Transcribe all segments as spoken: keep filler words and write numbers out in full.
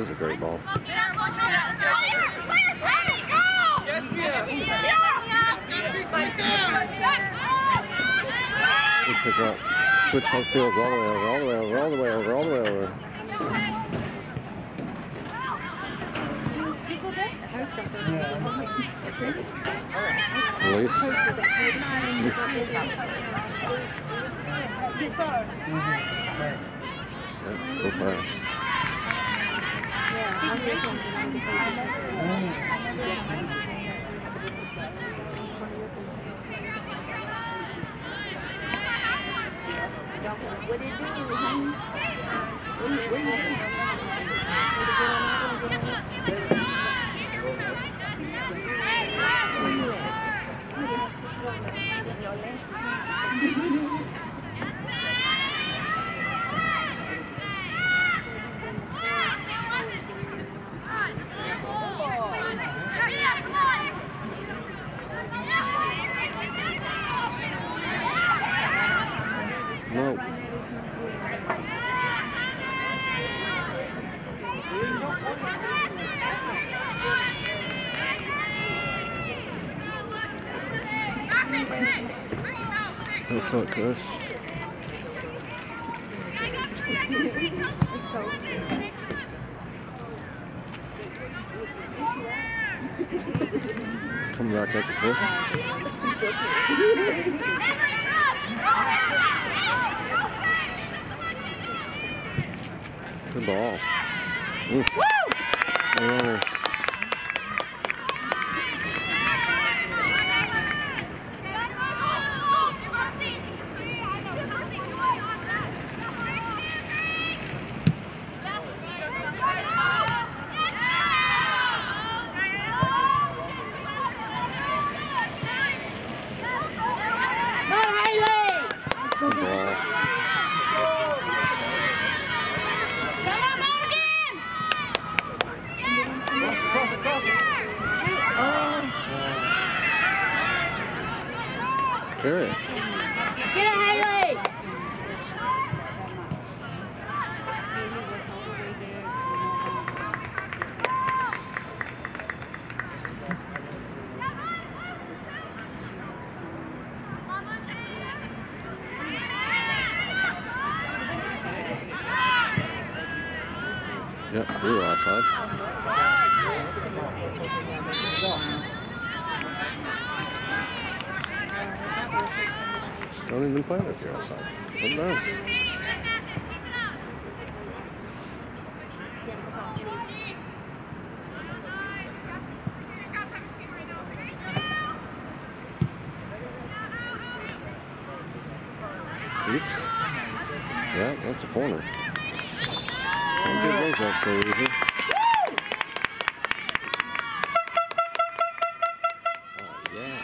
was a great ball. We pick up, switch home fields all the way over, all the way over, all the way over, all the way over. Release. Yep, go fast. What did you do, honey? No. No fuck, Chris. Coming back at you, Chris. Good ball. Ooh. Woo! Good ball. Cross it, cross it. Oh. Carry it. Get it, Haley! Yep, we were outside. Just don't even play if you're outside. What bounce? Oops. Yeah, that's a corner. Can't get those up so easy. Oh, yeah.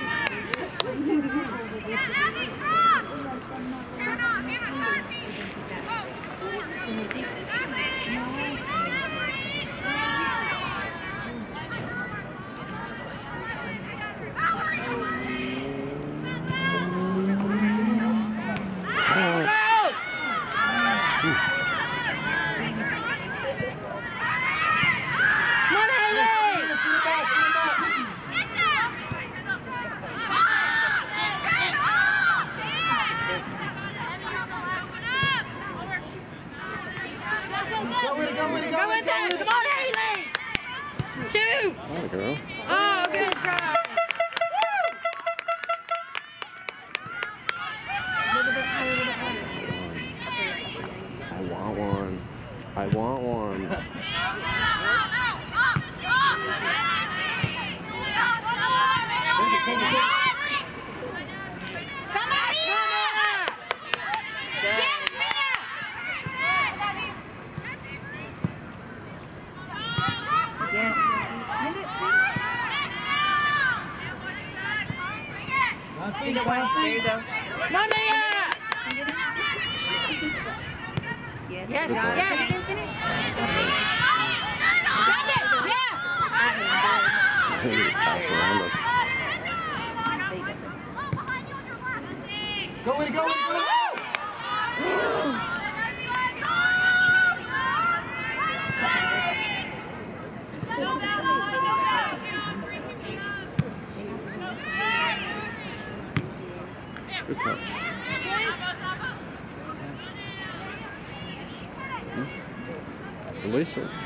Shoot! There we go. Oh, good try. I want one. I want one. Come on, Mia! Yes, Mia! Yes. There you go. No, Mia! Yes. Yes. Yes. I think he just passed around him. Go in, go in, go in! Good touch. Hmm. Release it.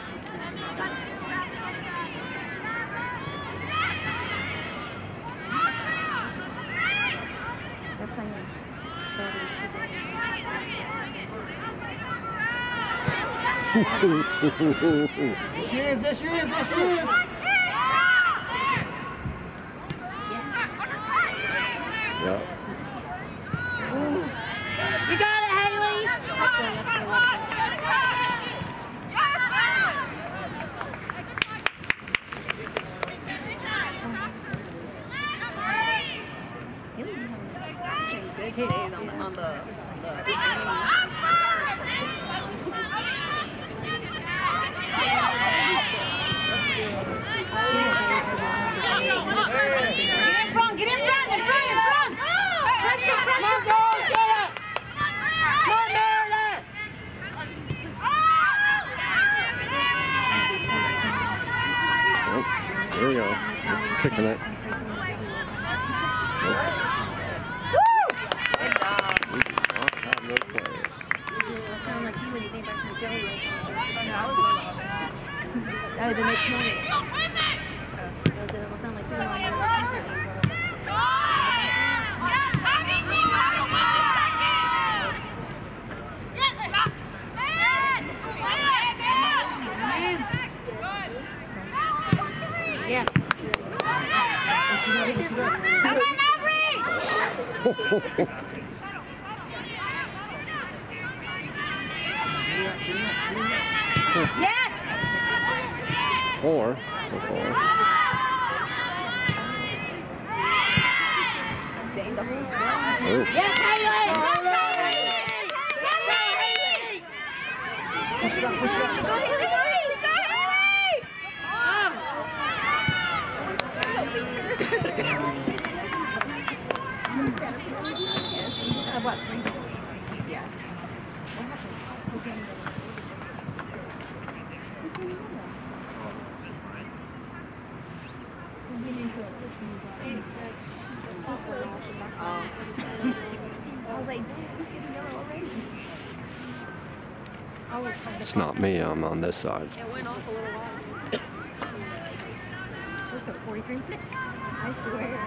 There she is, there she is, there she is. Yeah. Ooh. You got it, Haley. Big hit on the, on the, on the. There we go. Just kicking it. Nope. Woo! We do not have those players. Sound like you when you came back from the jelly roll. That was the next morning. It will sound like you were on your yeah. Yes! Four so far. Oh. Yes, Haley! Push it up, push it up. Go, Haley, go, Haley! Go, Haley! Oh. What? Yeah. It's not me, I'm on this side. It went off a little while. What's it, forty-three? I swear.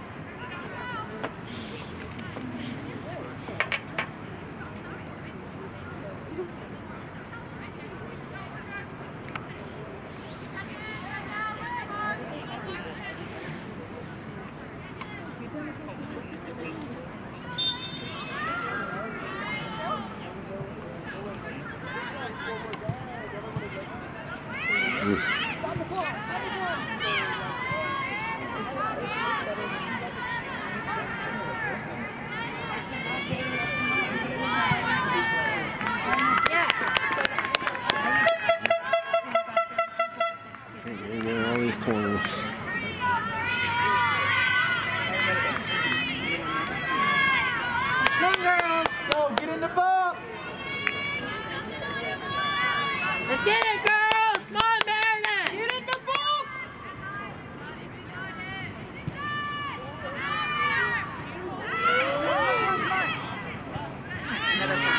Mm. Yeah. All these corners. Come on, girls. Go, get in the box. Let's get it, girls! Come on, Meredith! Get in the box. Another one.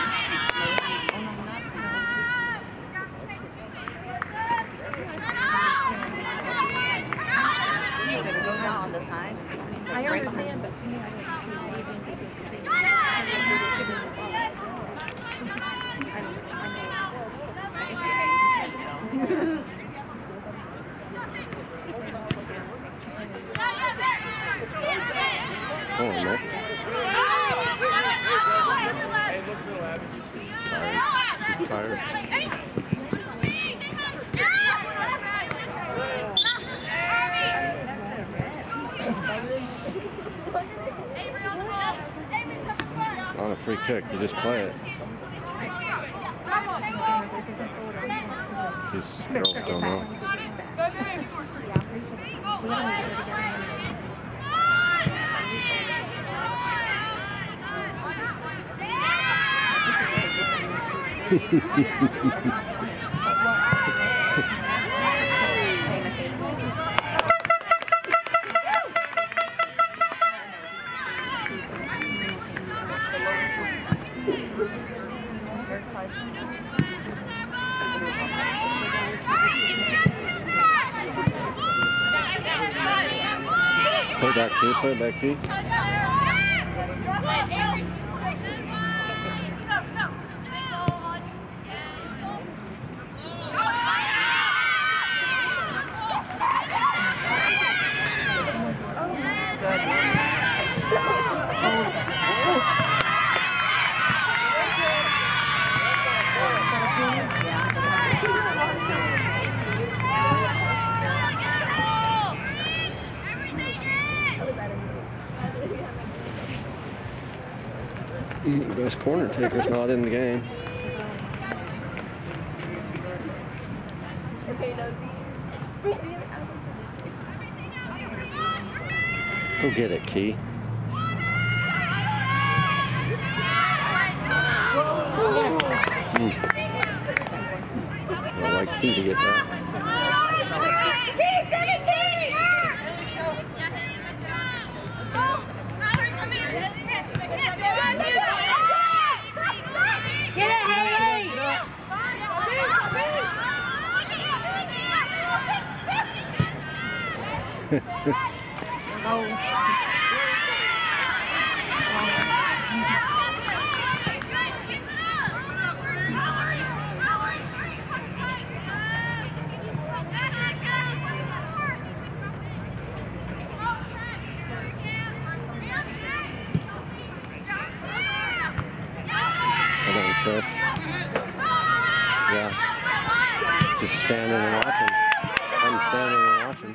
On the side. I understand, but to me, I Come on, Nick. Tired. She's tired. On a free kick, you just play it. These girls don't know. back, Key. Put it back, Key. Best corner taker's not in the game. Go get it, Key. Mm. I like Key to get that. Get it, Haley! Oh. Chris. Yeah. Just standing and watching. I'm standing and watching.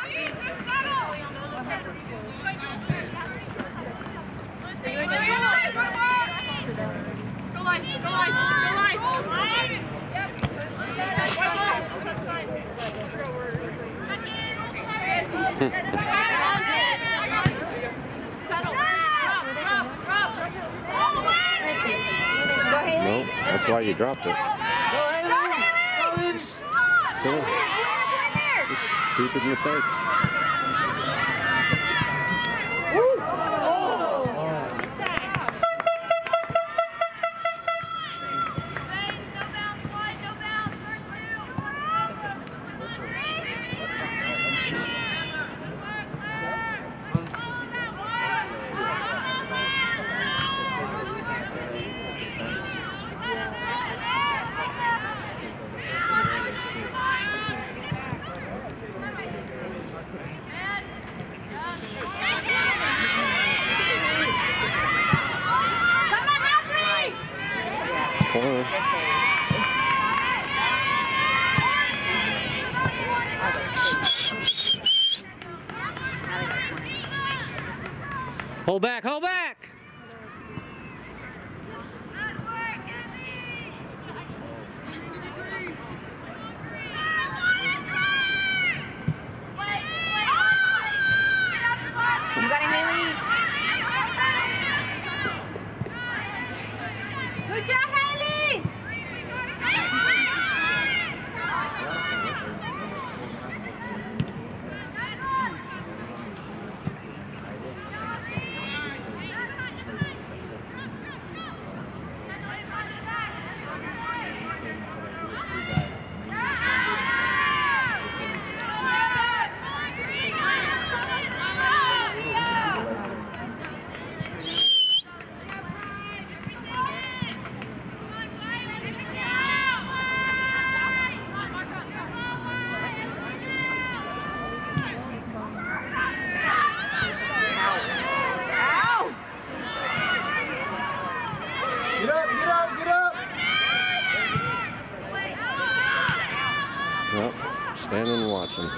Go line, go line, go line. No, that's why you dropped it. Silly. Just stupid mistakes. Corner. Hold back, hold back! You got it, Haley? Good job, Haley! Get up, get up, get up! Well, standing and watching.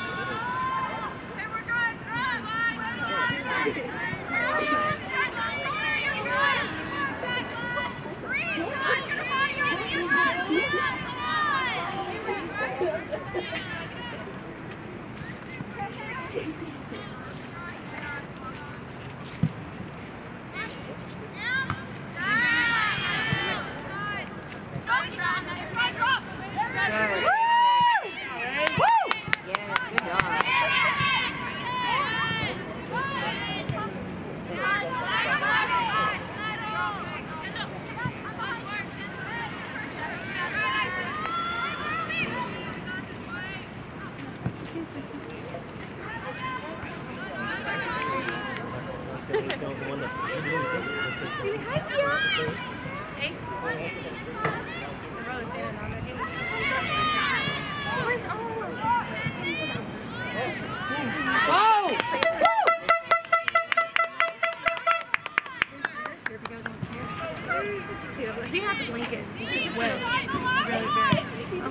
Hey. The brother standing on it. Where's Owen? Whoa! He has a blanket. It's just wet. Really, very. Oh.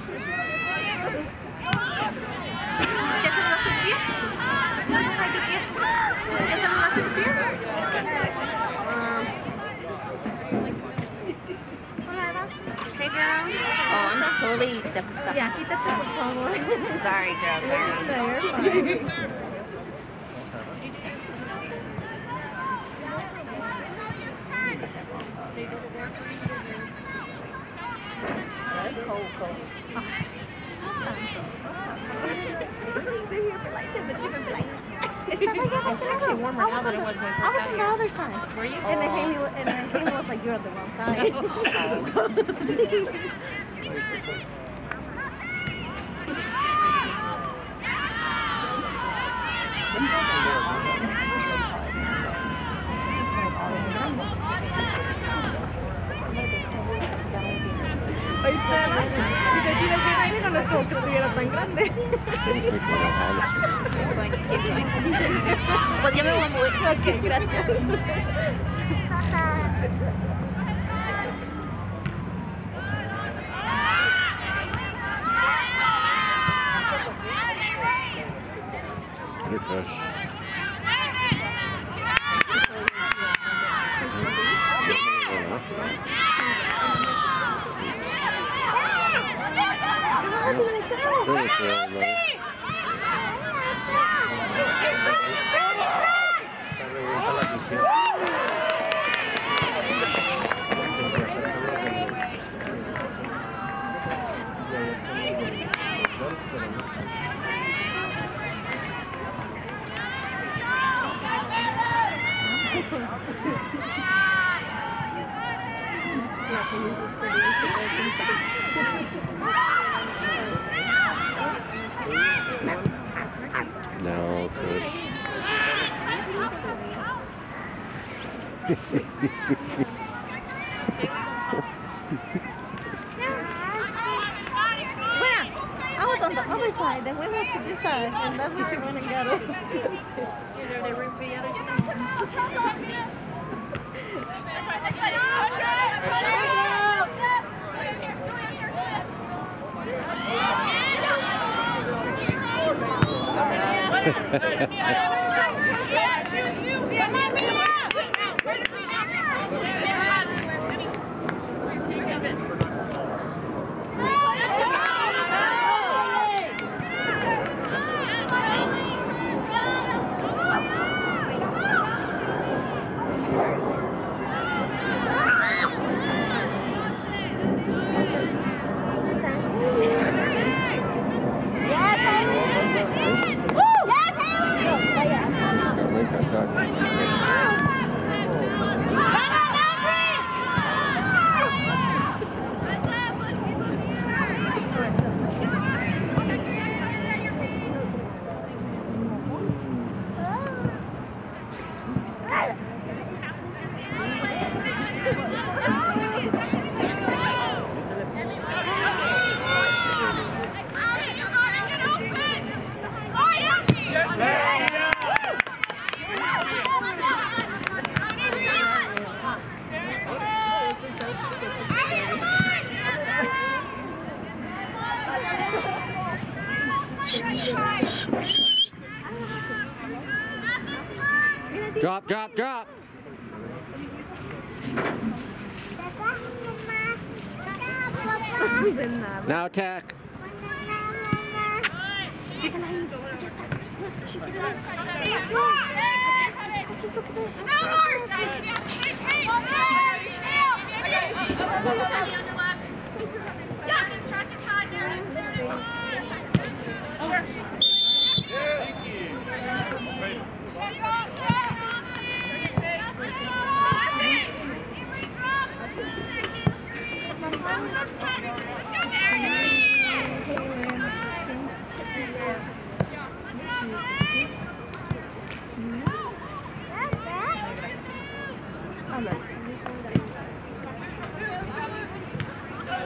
¿Ya se lo das el pie? ¿Ya se lo das el pie? Hey girl. Oh, I'm totally different. Yeah, quítate por favor. Sorry girl, sorry. No, you're fine. That's cold, cold. It's actually warmer now than it was when we first got here. I was on the other side. Were you? And the Haley was, and the Haley was like, you're on the wrong side. Ahí está, dice, si les viene aire no les como que no era tan grande. Pues ya me voy a mover. Ok, gracias. Good fish. No, push. I was on the other side, then we went to this side, and that's where she went and got it. Is there the room for the other side? Drop, drop, drop. Now attack.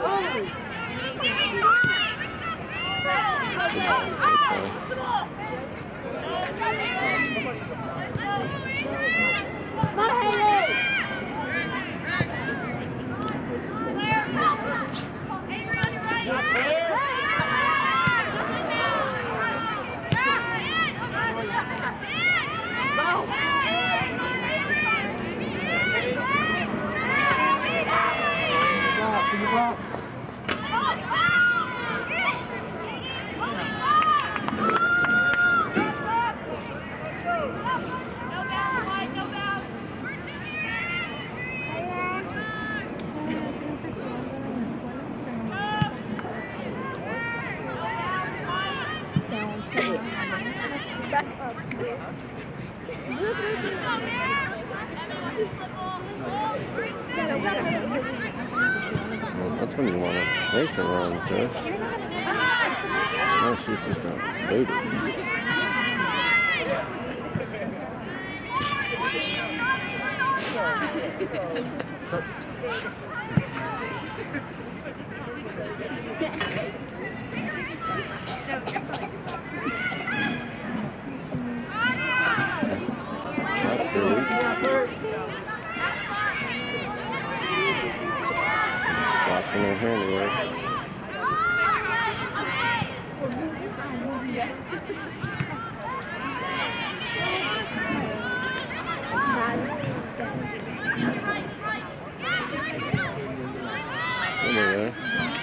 Well, that's when you want to make the run, Trish. No, she's just got booted. That's pretty weak. Just watching her handiwork. Anyway.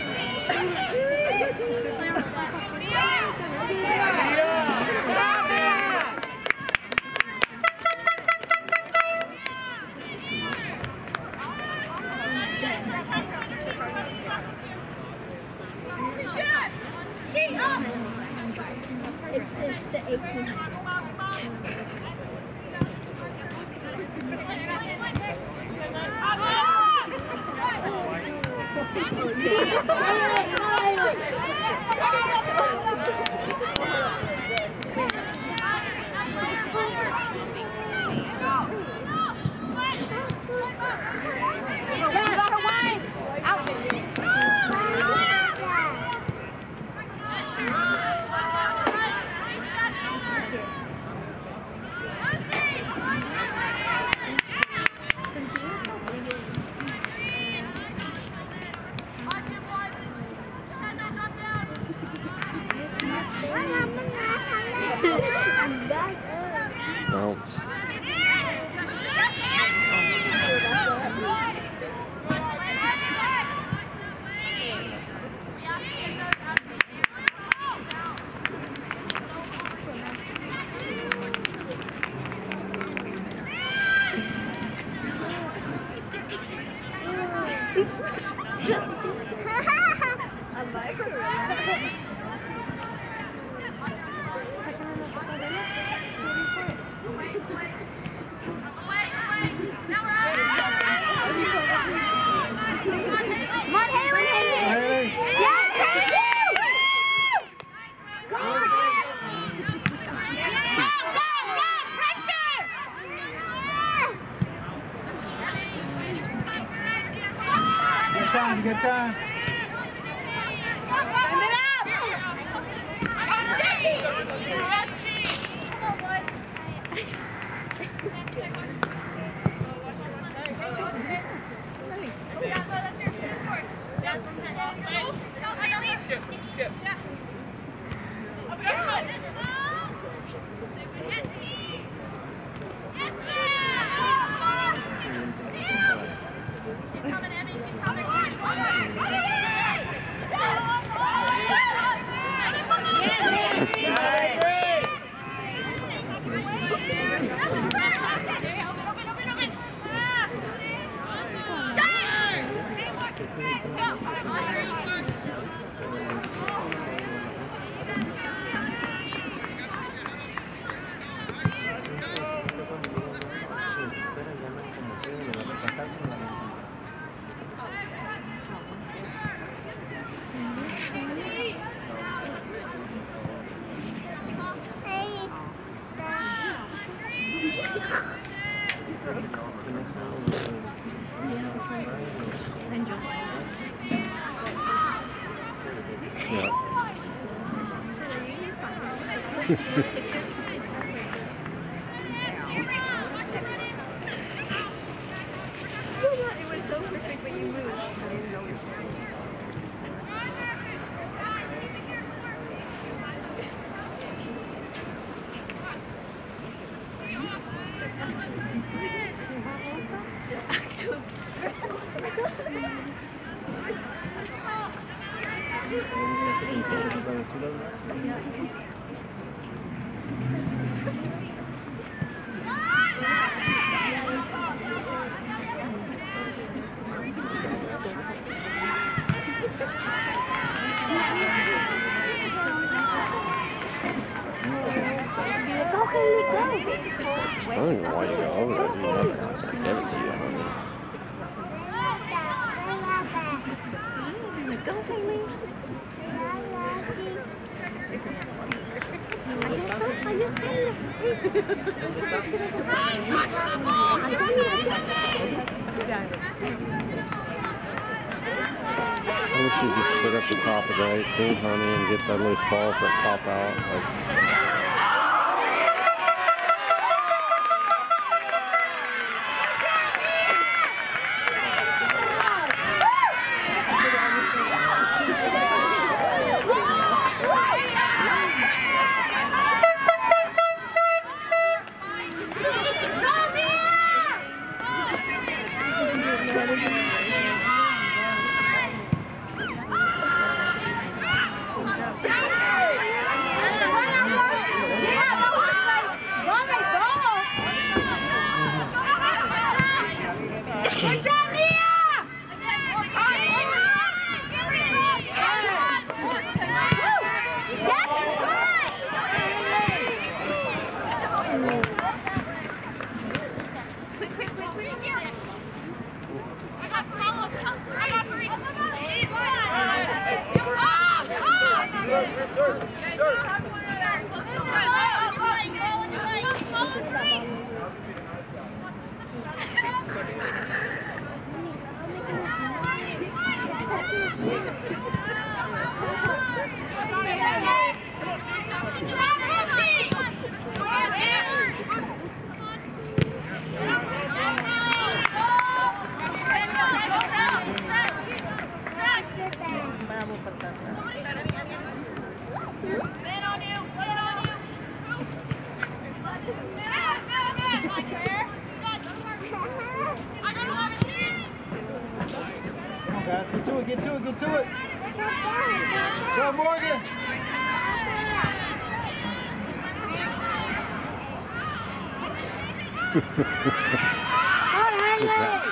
It's, it's the eighteen. Bounce. Good time, good time. Send it up! Skip, skip. Good. It was so perfect, but you moved. I didn't know you were. I don't know why you go over there. Do nothing. I'm gonna give it to you, honey. Go, Haley. I wish you'd just sit at the top of the eighteen, honey, and get that loose balls that pop out. Like, Get to it, get to it, get to it. Go, Morgan. good pass.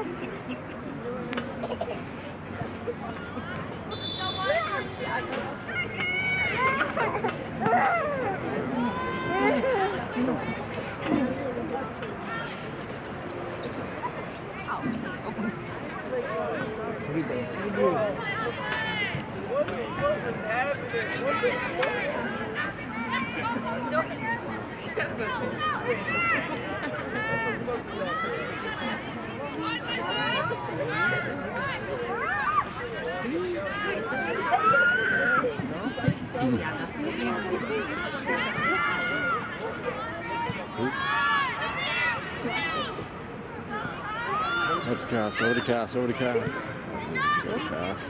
That's Cass, over to Cass, over to Cass. Cass.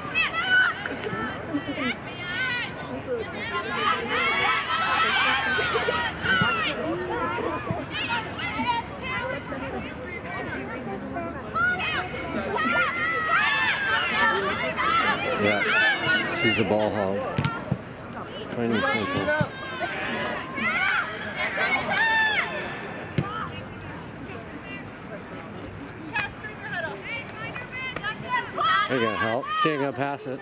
Yeah, she's a ball hog. Plain and simple. Ain't gonna help. She ain't gonna pass it.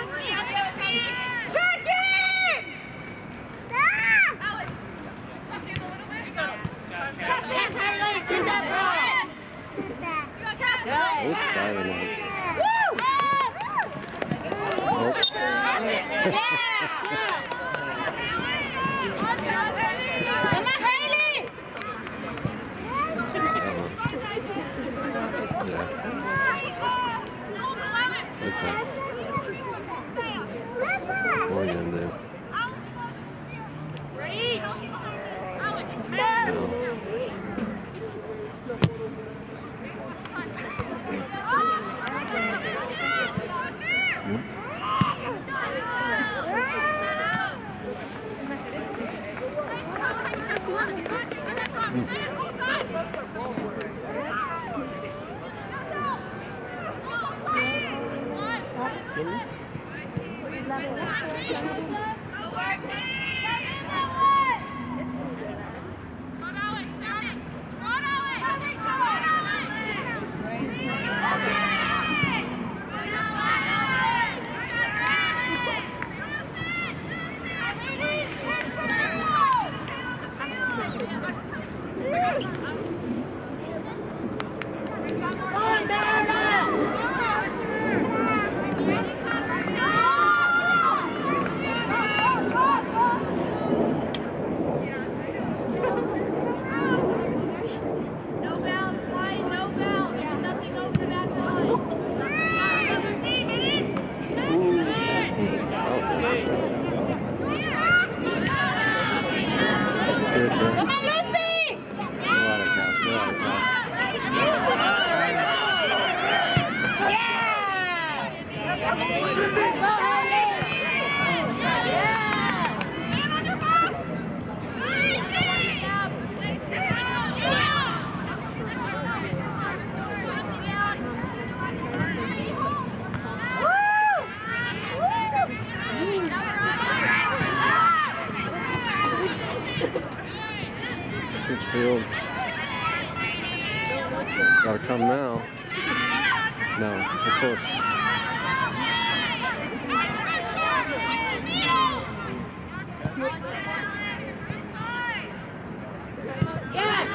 Oops, diving out. Oops. Okay. What are you gonna do? No. Come on, Lucy! Go out of Cass, go out of Cass. Switch fields. It's gotta come now. No, of course. Yes!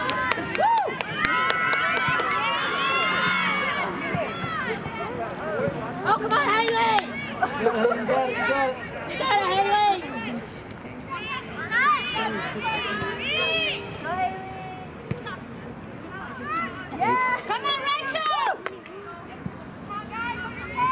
Oh, come on, Haley! You got it, you got it. You got it, Haley! Yeah! Come on, Rachel!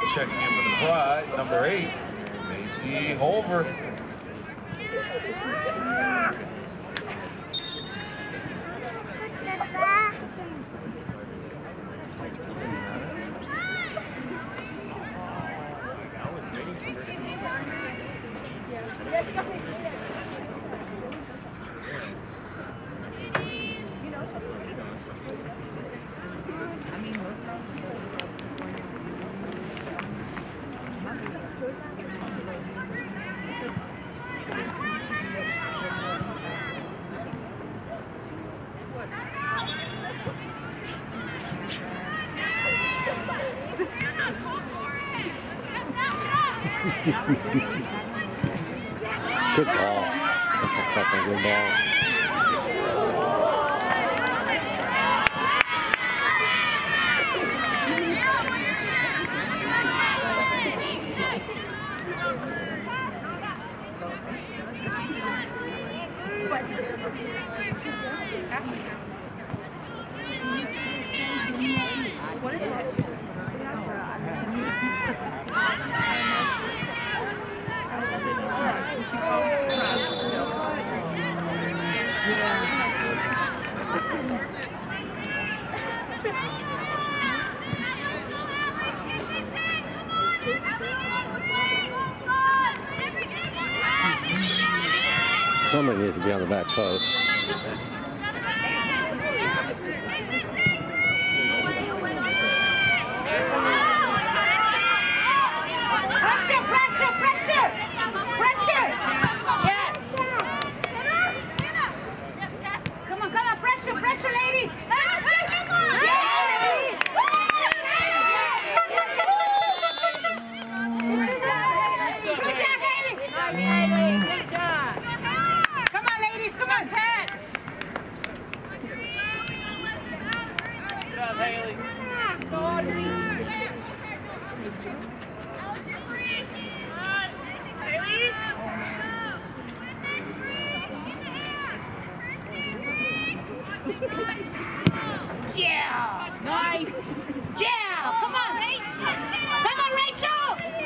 Checking in for the Pride, number eight, Macy Holver. Good ball. That's a fucking good ball. What is it? Somebody needs to be on the back post. Pressure, pressure, pressure! Pressure! Yes! Come on, come on, pressure, pressure, ladies! Yeah! Nice! Yeah! Come on! Come on, Rachel!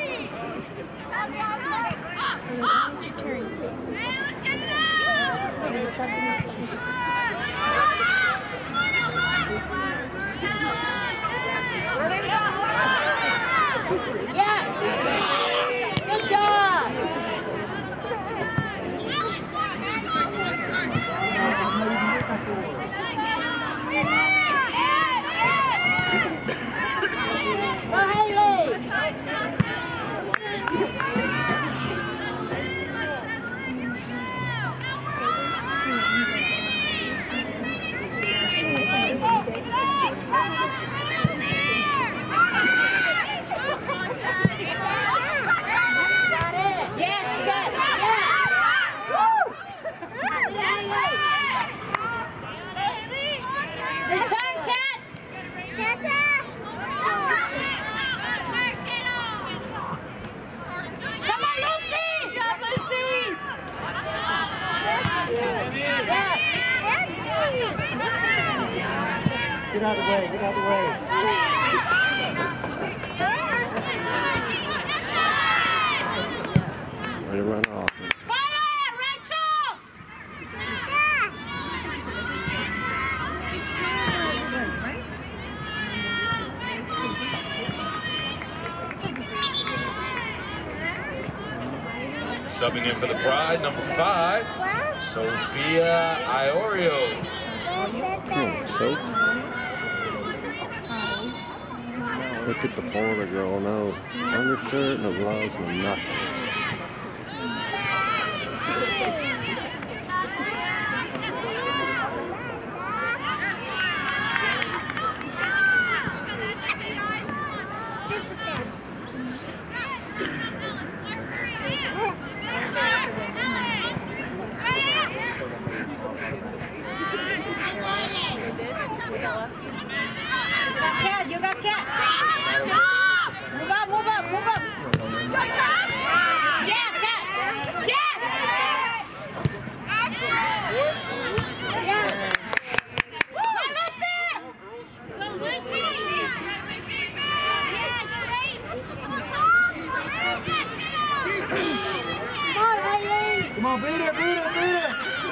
Yes! Good job! Go Haley! Get out of the way, get out of the way. Ready to run off. Fire, Rachel! Subbing in for the Pride, number five, Sophia Iorio. Oh, soap. Look at the Florida girl, no undershirt, no gloves, no nothing. Cat, you got cat. Move up, move up, move up. Come on, beat it, beat it, beat it.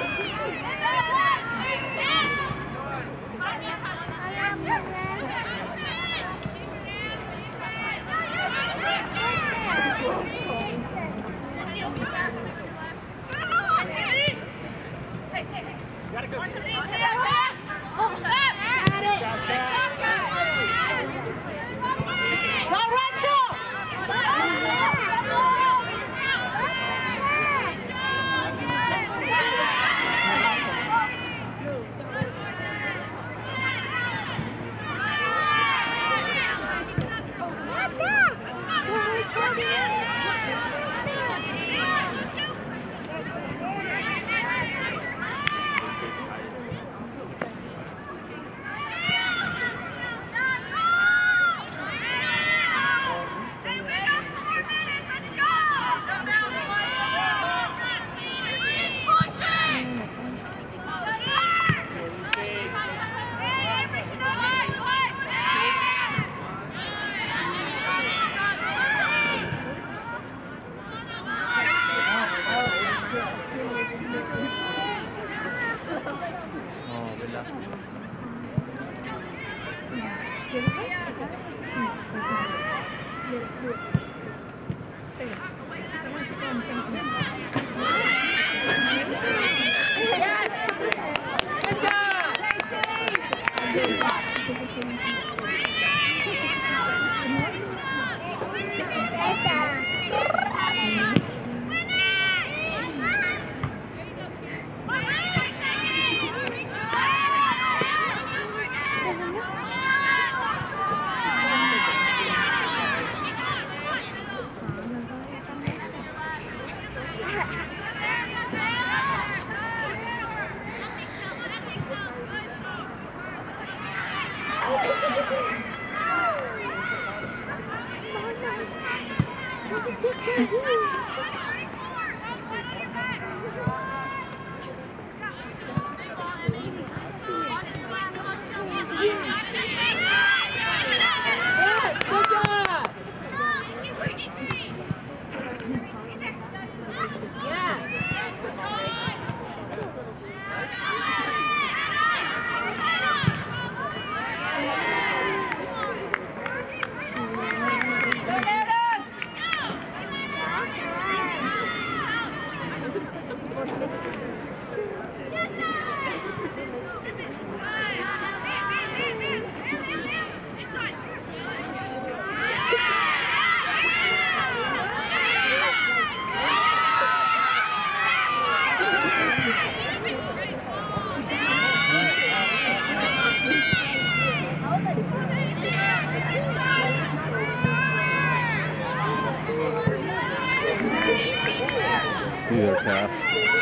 Do their pass.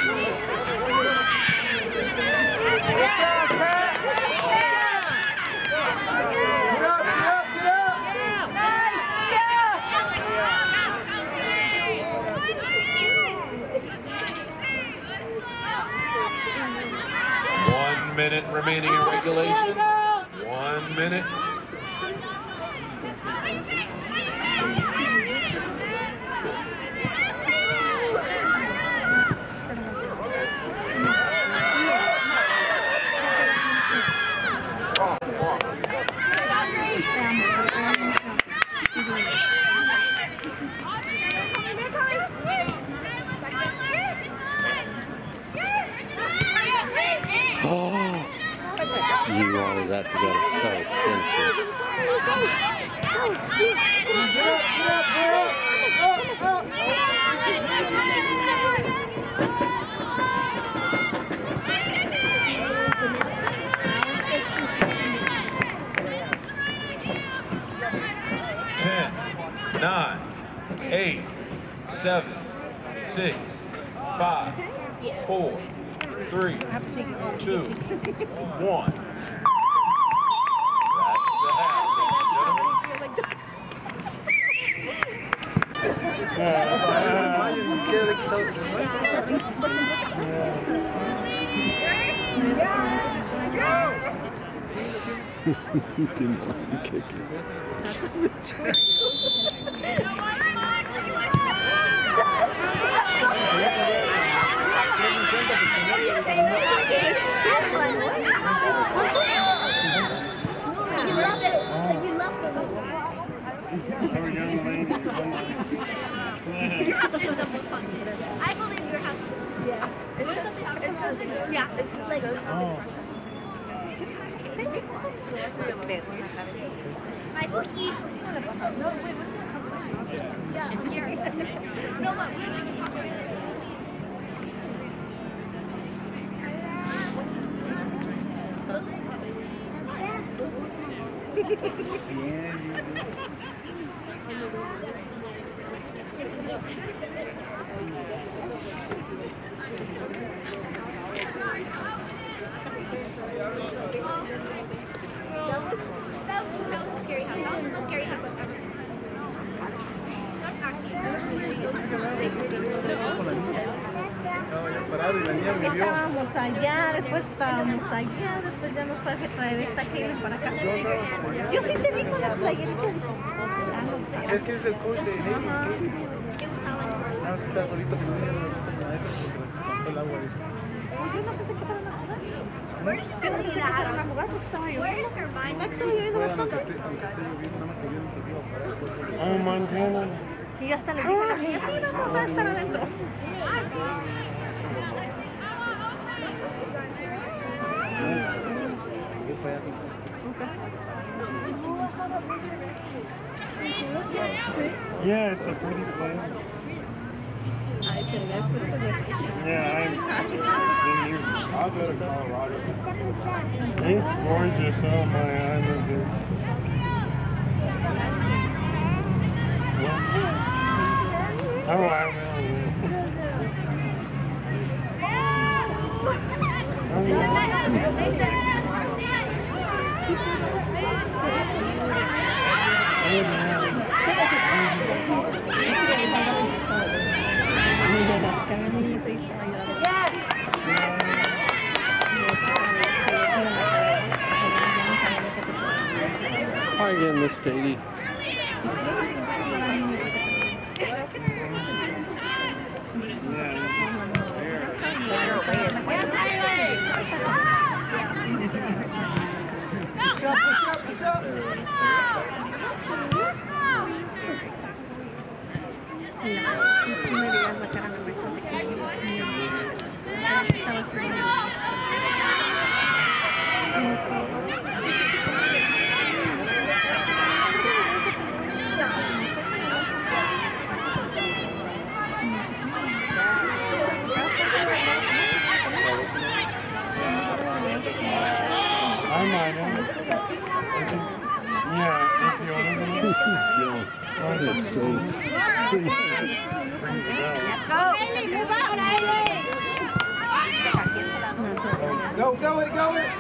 One minute remaining in regulation. One minute. You wanted that to go to south, didn't you? Ten, nine, eight, seven, six, five, four, three, two, one. That's the half, ladies and Didn't want to kick it. young lady. Your house is the most fun. I believe your house. Yeah. It's, it's, yeah. It's like. Oh. My bookie. Yeah. No, but we were talking. That was a scary house. That was the most scary house I've ever seen. That's actually. Estábamos allá, después estábamos allá, después ya nos traje traer esta Kayla para acá. Yo sí te vi con la playerita. Es que es el coach de Navy. Nada más que está solito que no tiene los maestros porque les costó el agua. Pues yo no pensé que fueran a jugar. Yo no pensé que fueran a jugar porque estaba lloviendo. Estaba lloviendo bastante. Aunque esté lloviendo, nada más que vieron que se iba a parar. Oh, Montana. Y hasta le dije a la niña, sí, vamos a estar adentro. Yeah, it's a pretty place. Yeah, I'm been here. I'll go to Colorado. It's gorgeous. Oh my, I love it. Oh, I will. They said that. They said. Hi again, Miss Katie. Push up, push up, push up. I might have. Yeah, if you want to. That's so. Go, go it, go it.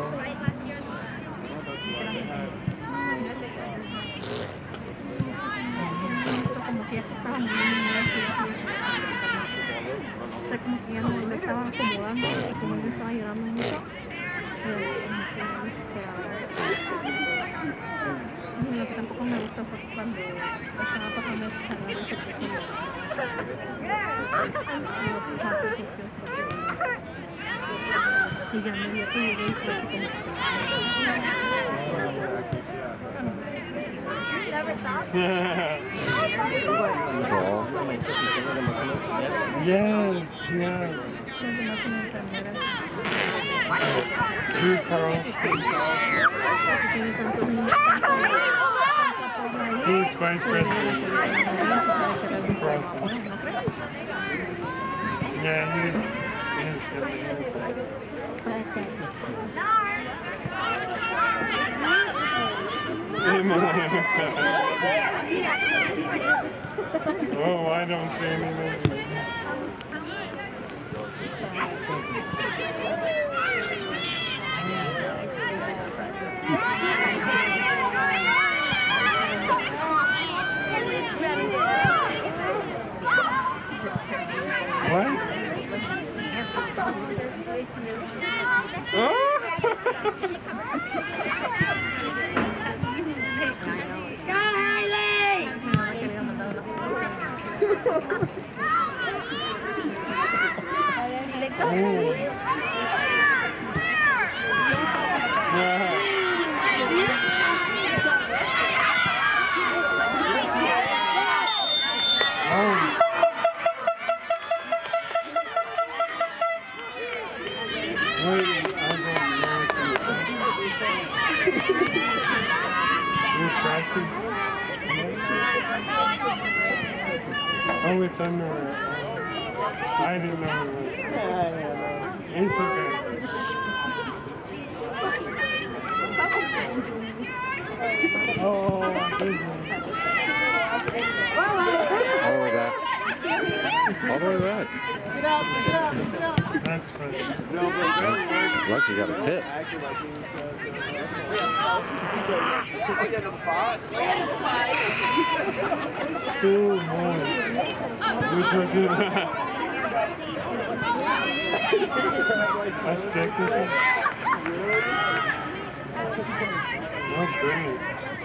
O sea, como que ya no le estaban acomodando y como yo estaba llorando mucho, pues como que lo que tampoco me gustó fue cuando estaba pasando ese salón de ese proceso. Y ya me dio que llegué y fue así como Yes, yeah. True, Carl. Who's vice president? Yeah, he is. Oh, I don't see anything. What? Oh! Yeah. Oh, it's under. I didn't know. It's okay. Oh, big one. All the way back. All the way back. That's funny. Lucky you got a tip. Two more. Which one did that? I stick with it. Oh, goodness.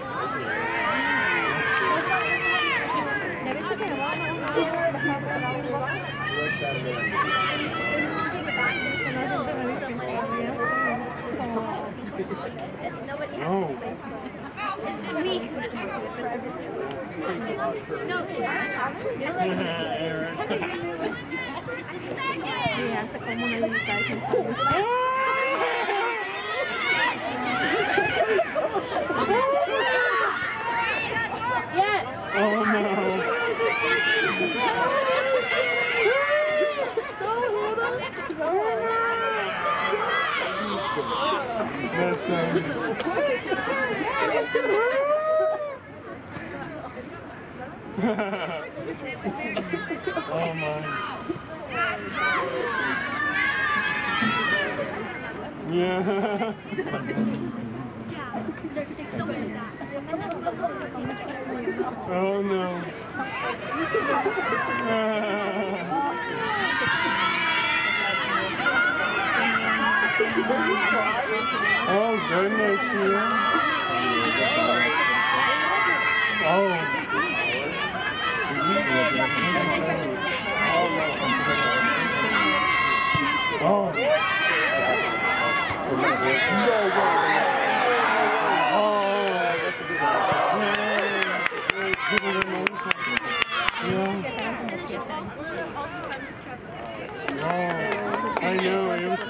No. Weeks. No. Yes. Oh no. That's um. Oh my. Yeah. Oh no. Oh goodness, yeah. Oh. Oh. I know, it was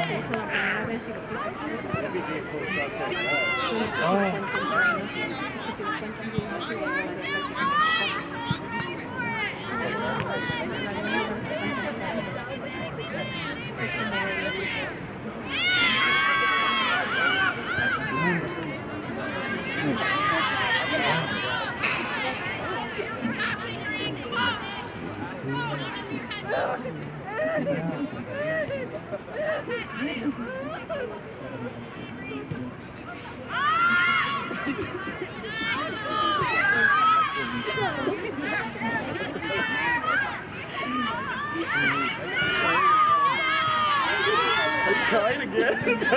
Trying again?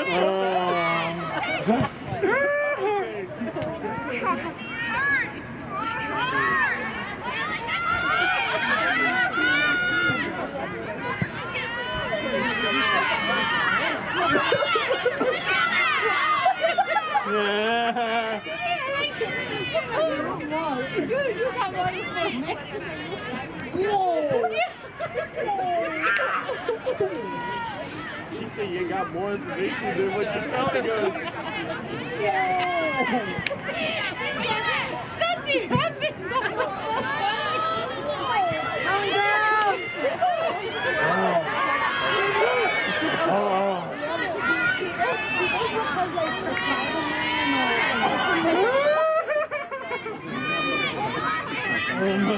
She said you got more information than what you're telling us. Something happened. Oh, oh. Oh my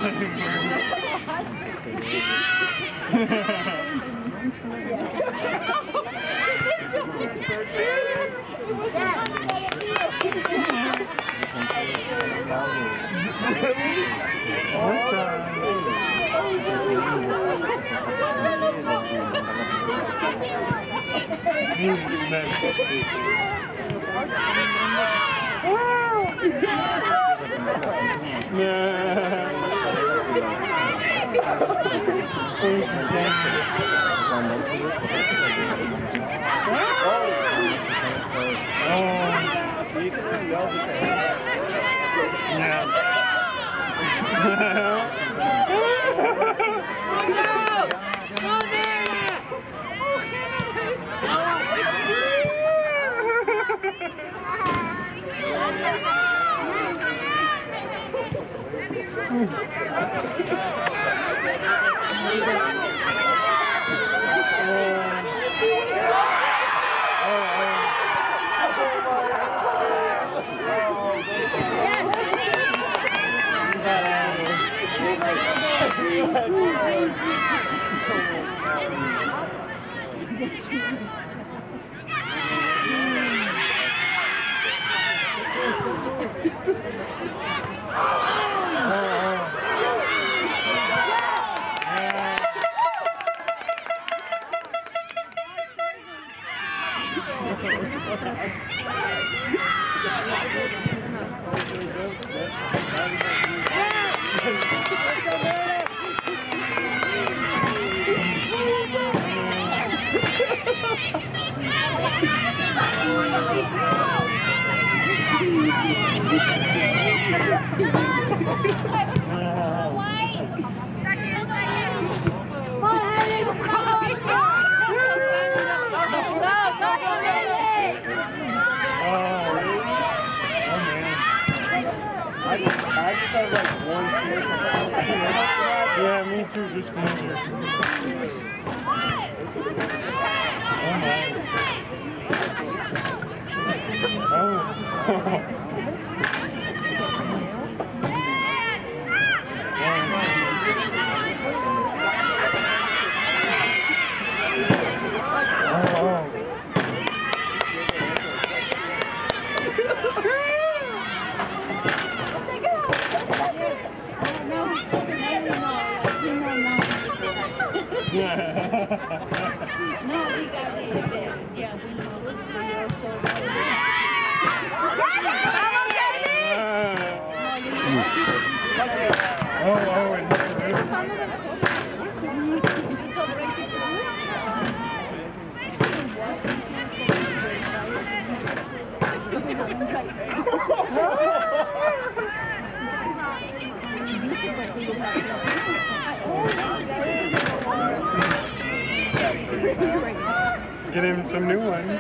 Yeah, me too, just me too. Oh my. Oh. No, we got it. Yeah, we know. Oh, oh, it's get him some new ones.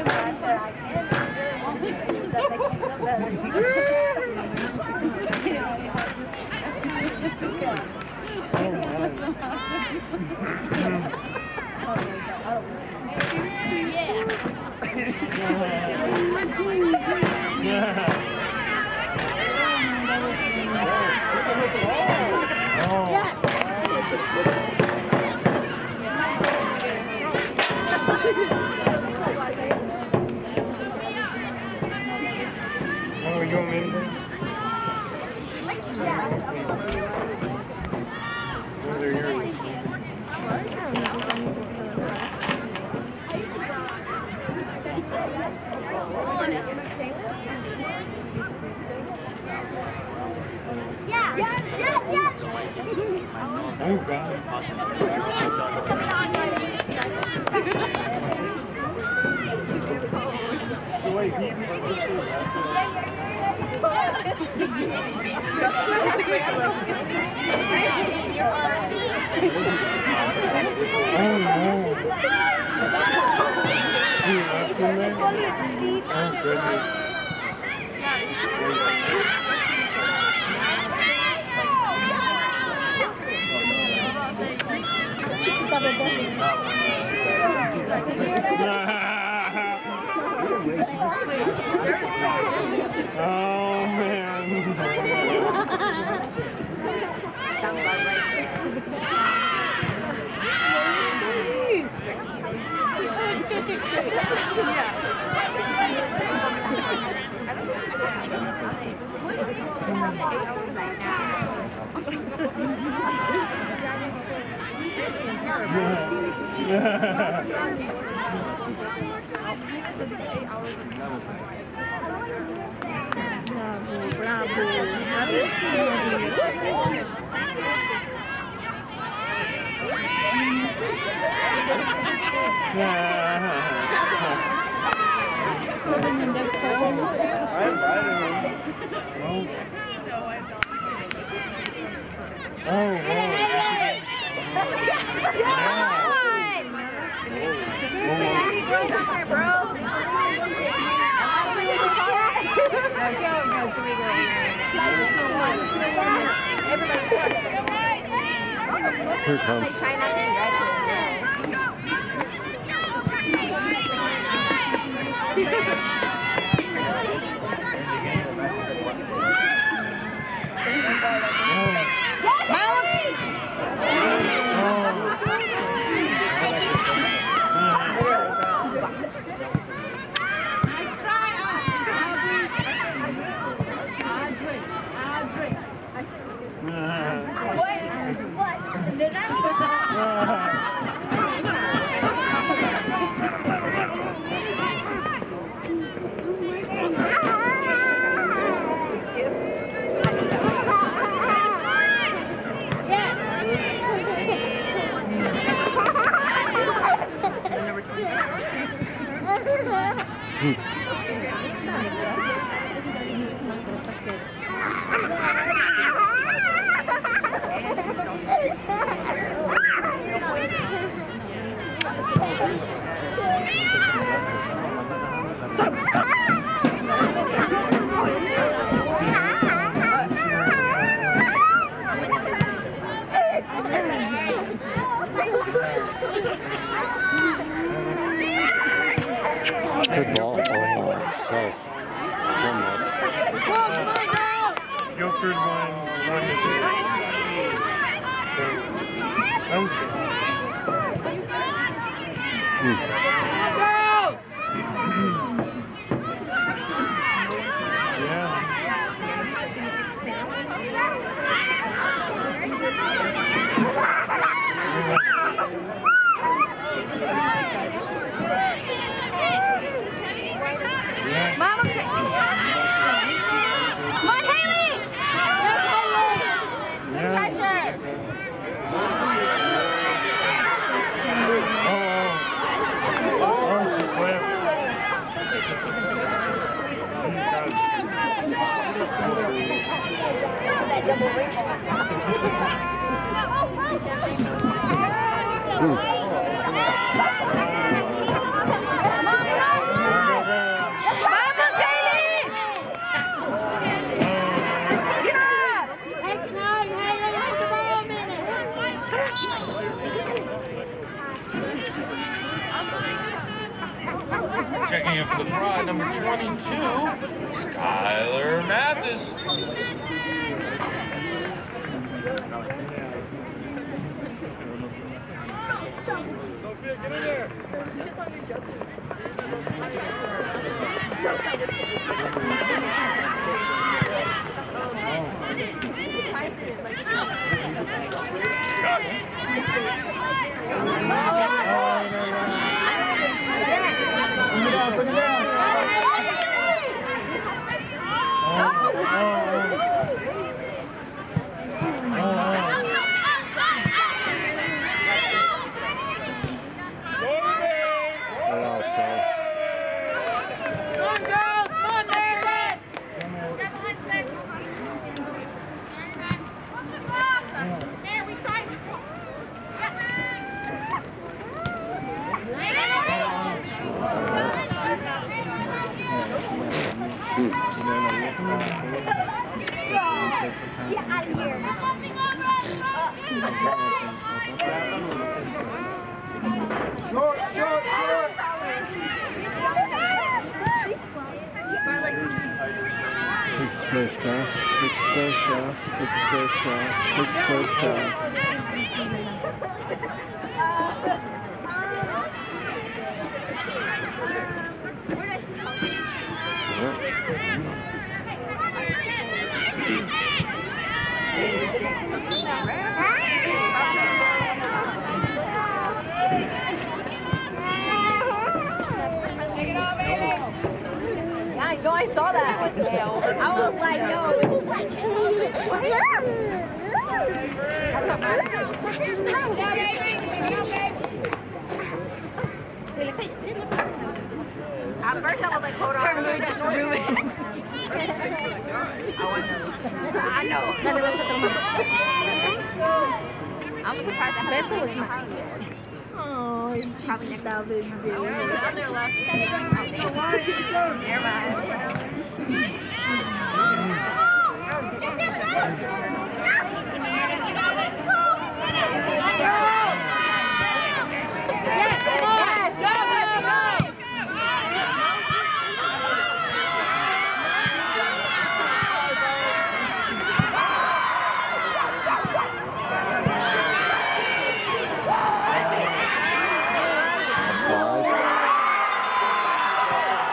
Oh, you want me to? Those are yours. Yeah, yeah, yeah, yeah. Oh, God. So wait, he oh, no. You left him there? Oh, goodness. Oh, man. Bravo, Here it comes. Good ball. Oh, so almost. Guilford won one to two. That was good. Mm. Vamos, come on, Haley! Good pressure! Oh, oh, oh, she slammed. Mm. Checking in for the pride, number twenty-two, Skylar Mathis. Sophia, get in there. Put it down. Get out of here. Short, short, short. Take the space cast, take the space cast, take the space cast, take the space cast. No, I saw that. I was like, yo, it was like, at first I was like, hold on. Her mood just ruined. I know. I was surprised that Bethel was my oh, probably next out baby. On their left. Never mind.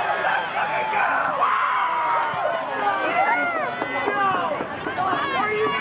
Are you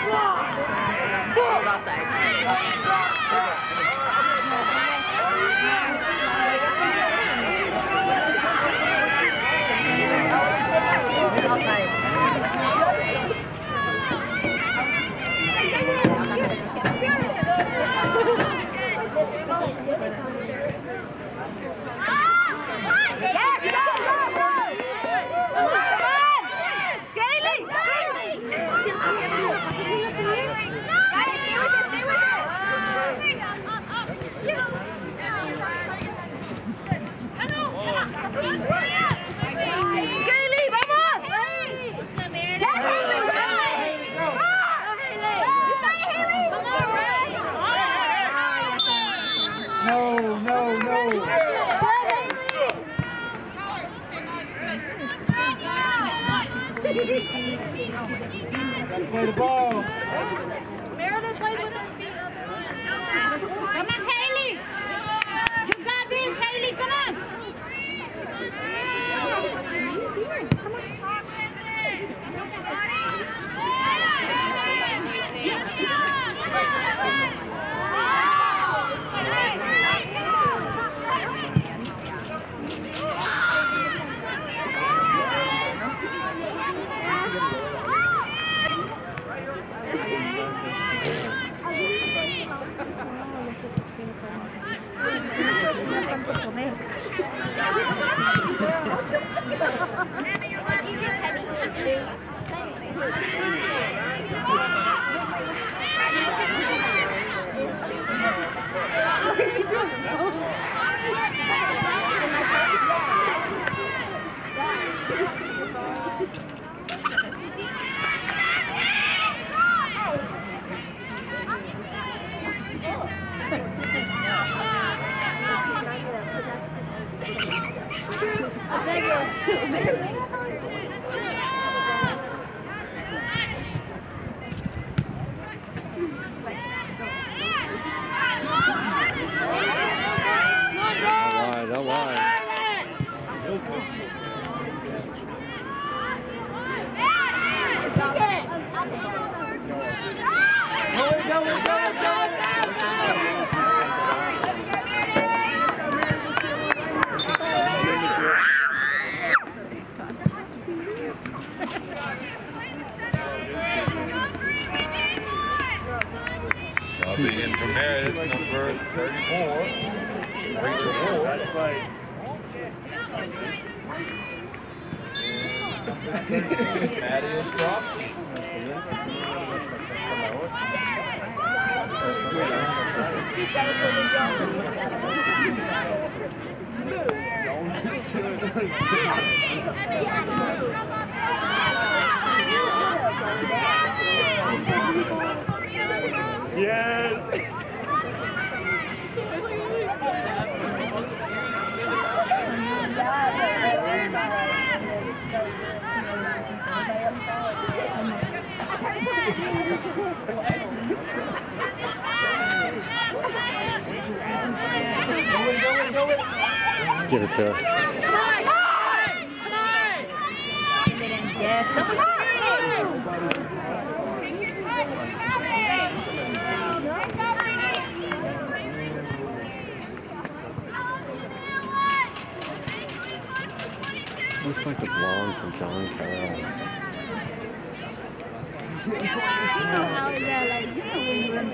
No, no, no. Let's play the ball. Meredith played with her feet up. Come on, Haley. You got this, Haley. Come on. Subbing in from Meredith, number thirty-four, Rachel Ward. That's like... Maddie Ostrowski. Yes! Give it to her. Looks like the blonde from John Carroll. You know how they're like, you know when you run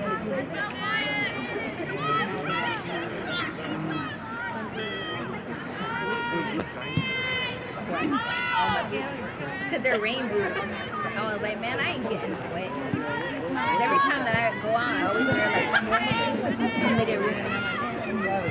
Because they're rain boots. I was like, man, I ain't getting wet. Every time that I go on, I always wear like warm shoes and they get ruined. And I'm like,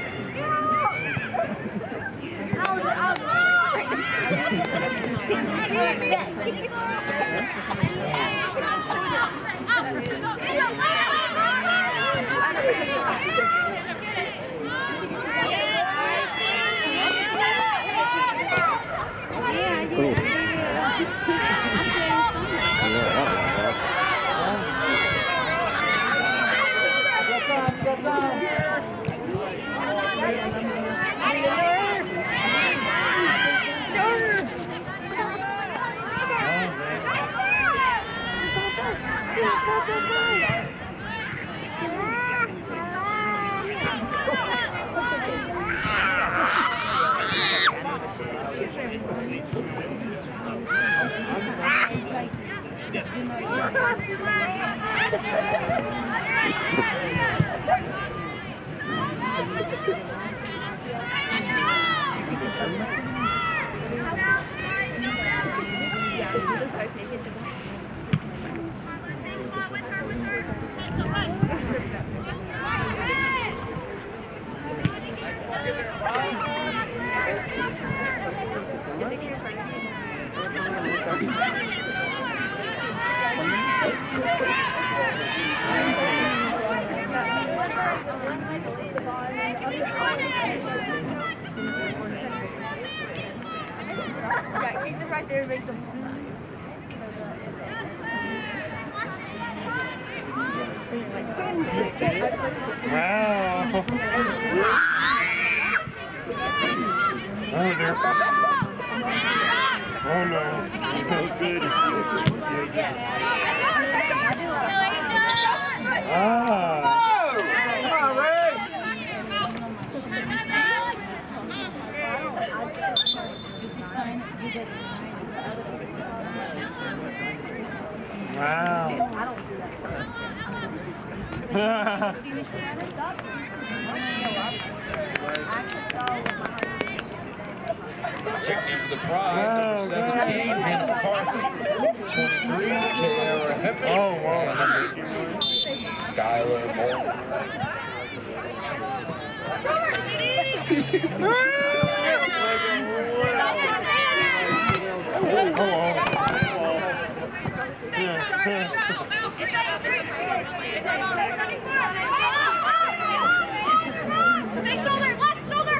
Thank you. Yeah, keep them right there and make them. Wow. Oh, there. Oh, no. Good. Ah. Wow. Checking in for the pride, number seventeen, Hannah McCarthy. twenty-three, Kiara Heffern. Oh, wow. And number Skylar Moore. Stay shoulder, left shoulder.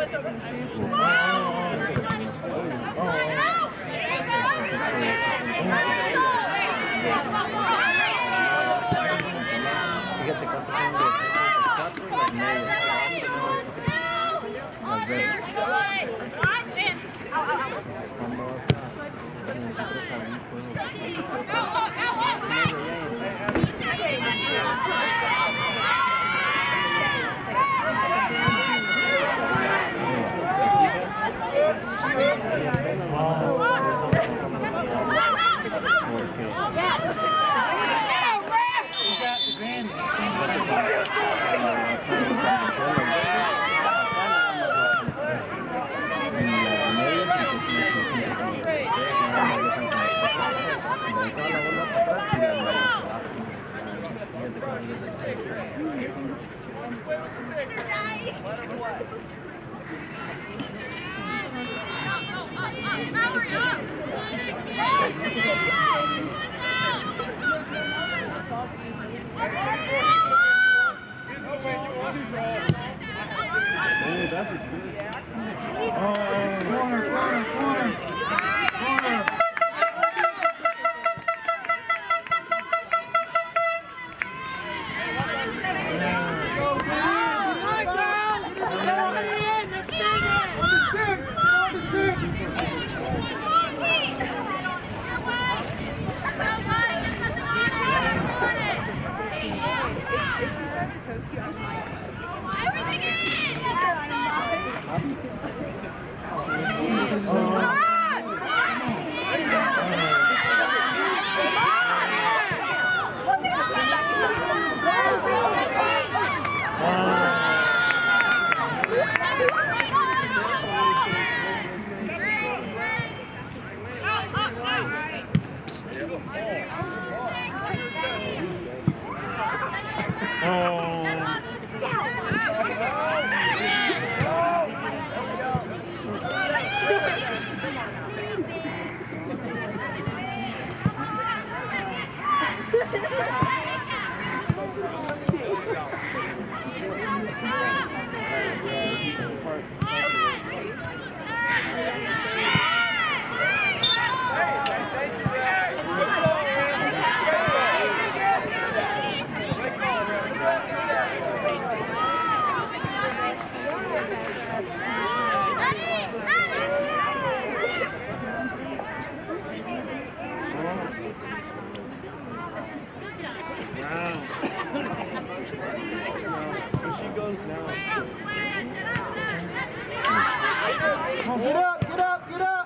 Get up, get up, get up.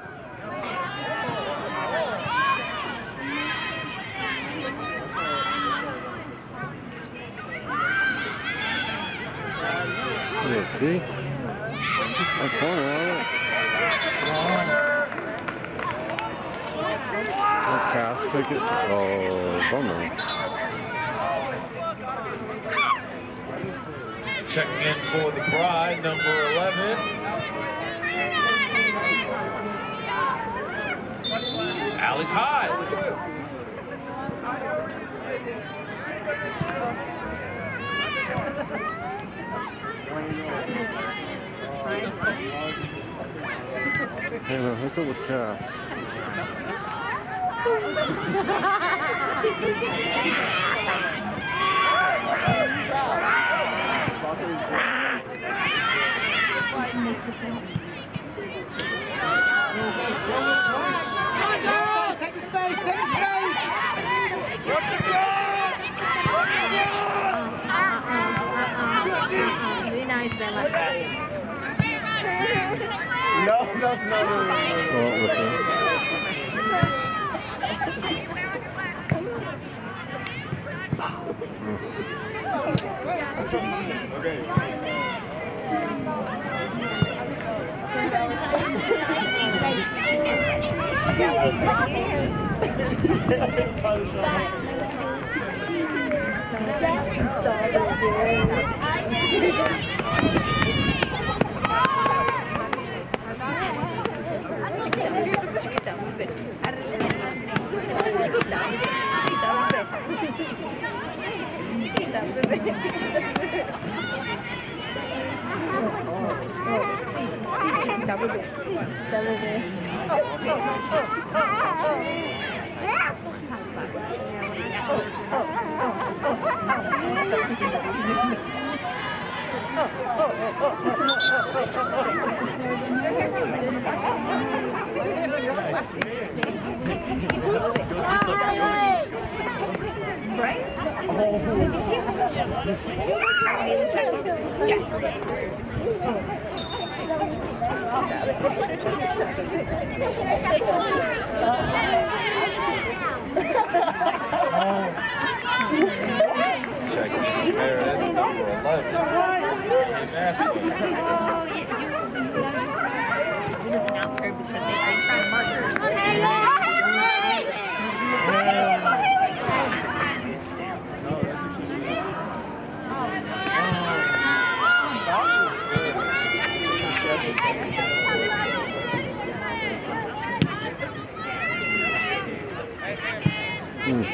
See? That corner on it. That pass ticket. Oh, bummer. Checking in for the bride, number eleven. Alex Hyde. Hannah, hook up with Cass. Take the space, take the space! Be nice, Bella. No, that's not Oh, with the... Check it. There it is. Number eleven. Nasty. You just announced her because they are trying to mark her. Mm.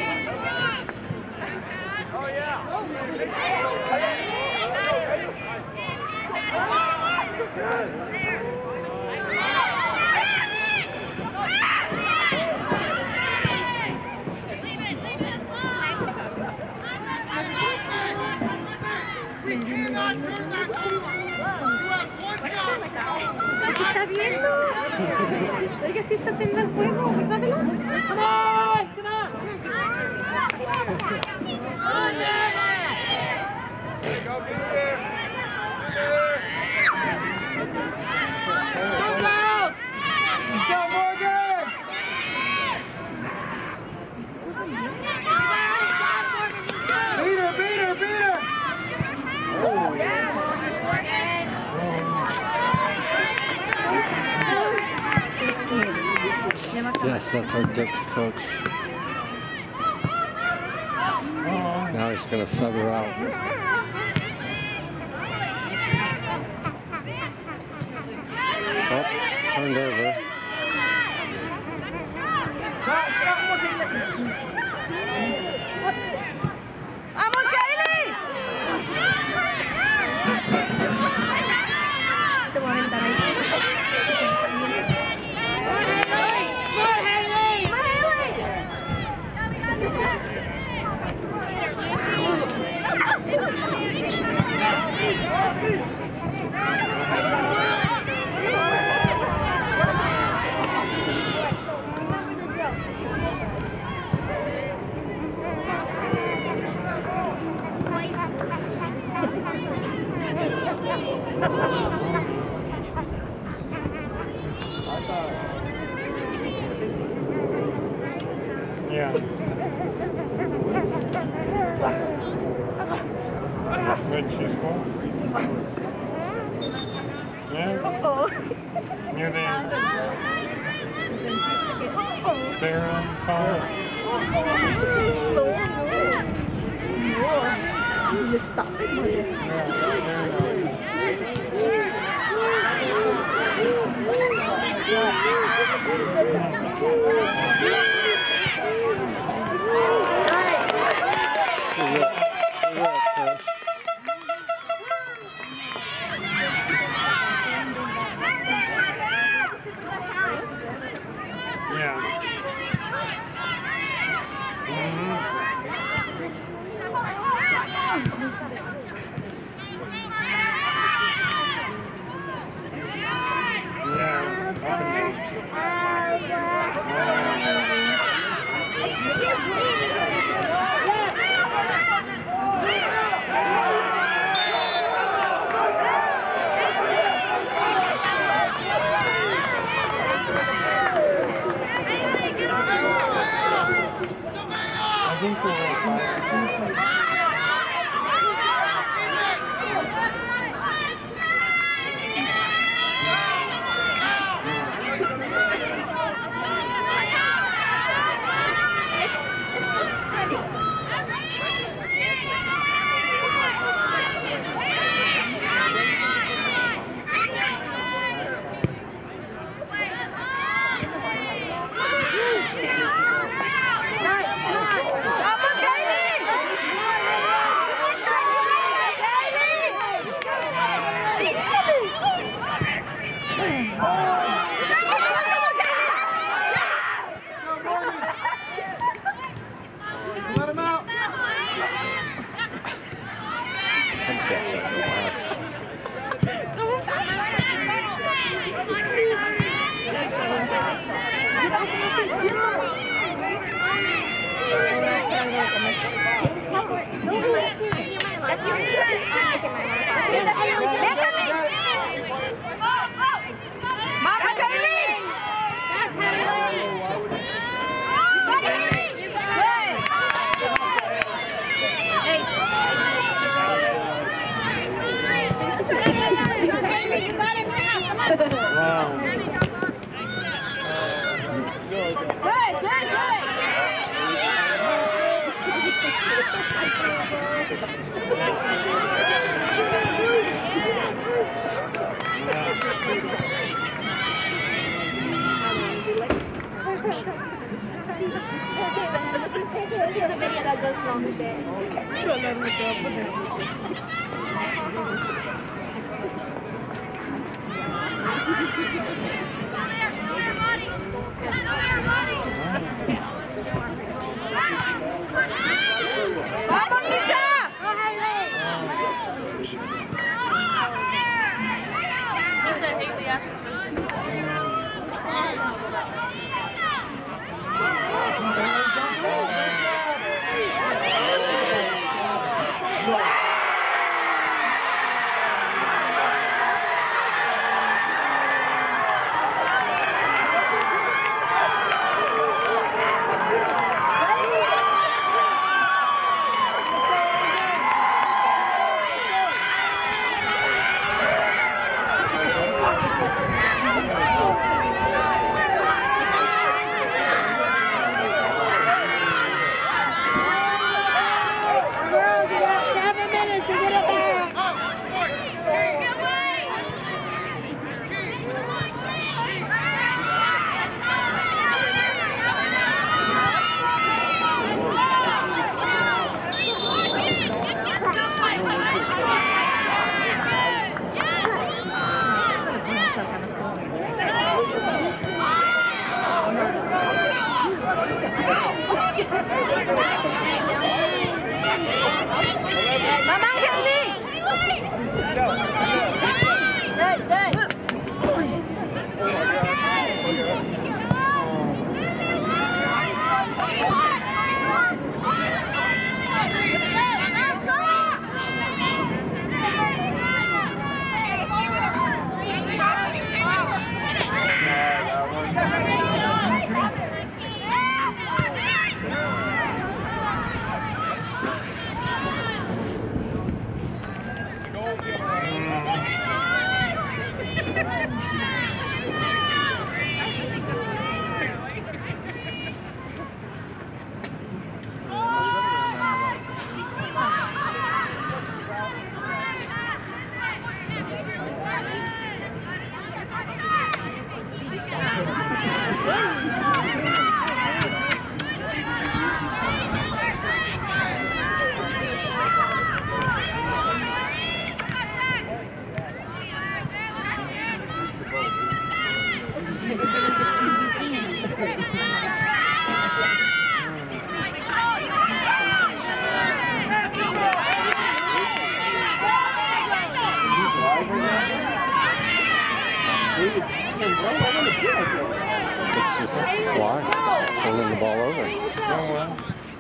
¿Qué está viendo? Oiga, si está haciendo el juego, ¿verdad? Come on, come on. Let's go, Morgan! Beat her, beat her, beat her! Oh, yeah. Yes, that's our Dick coach. Now he's going to sub her out. Oh, turned over. ¡Vamos, Kylie! Te voy a aventar ahí. Yeah. Where'd she score? Yeah? Uh-oh. Near the Sarah Carr. You stop it, will you? Good work, good work, coach. Let him out. Punch that shot. That's your Mama, Haley! Wow. Good, good, good. This is the video that goes along with it. He said Haley asked a question. Mama, Haley! Good, good. Hey, bro, I want to be like that. It's just why? Turning the ball over. Oh, well.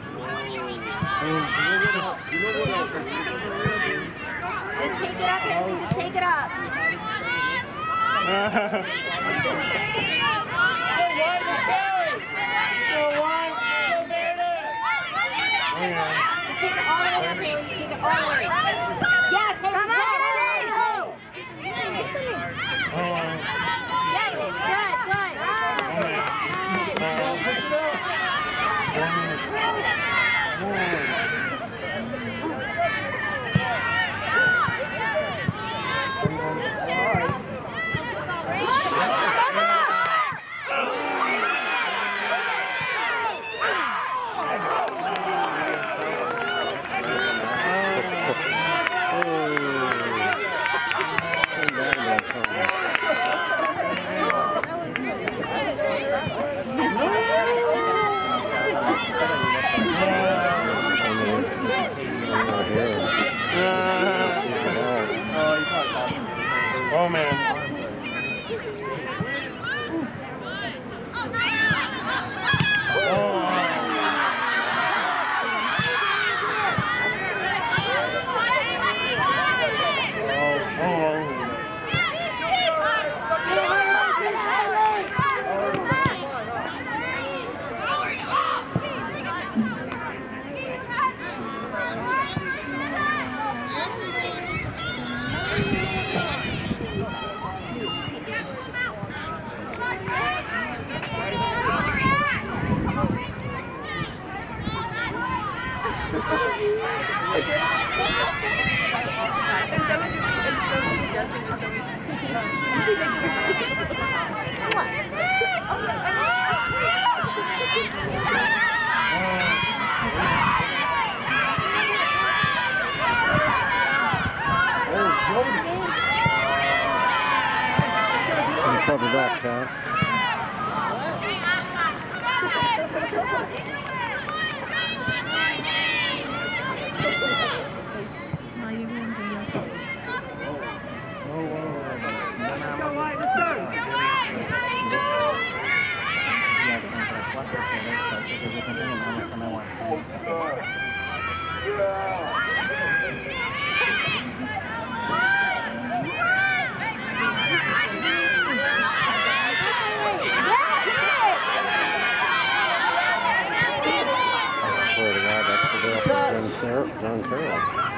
Just take it up, Haley. Just take it up. Take it all the way up, Haley. Take it all the way. Yes, Haley. Come on, Haley. Go. Yes, good, good. Push it up. Oh man. Cover that, Cass. John Carroll.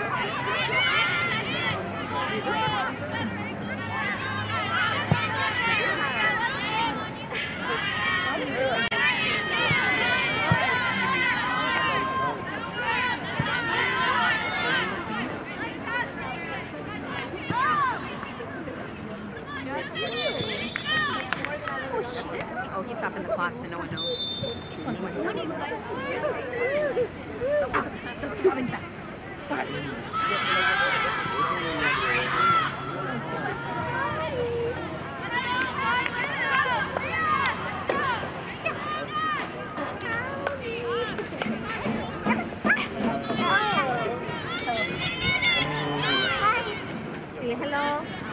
Oh, he's stopping the clock so no one knows. Say hello.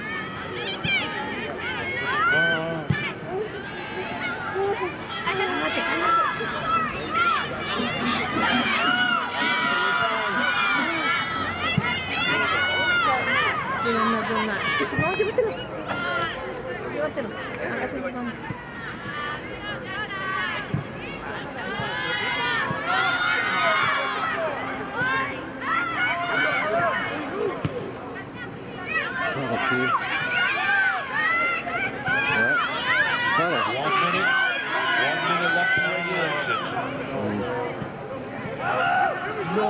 No, no, no, no. No, llévatelo. Llévatelo. Así nos vamos. Settle, too. Yeah. Settle. One minute. One minute left in regulation. No.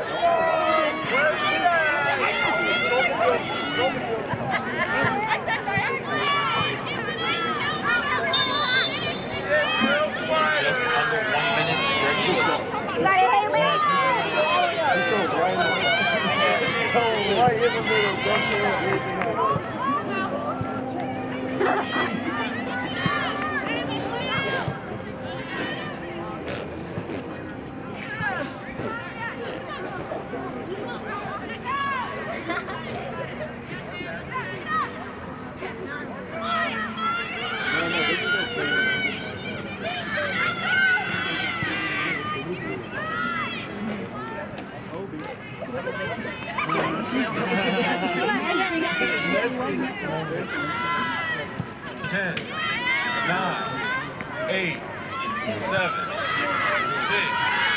I said that. Ten, nine, eight, seven, six,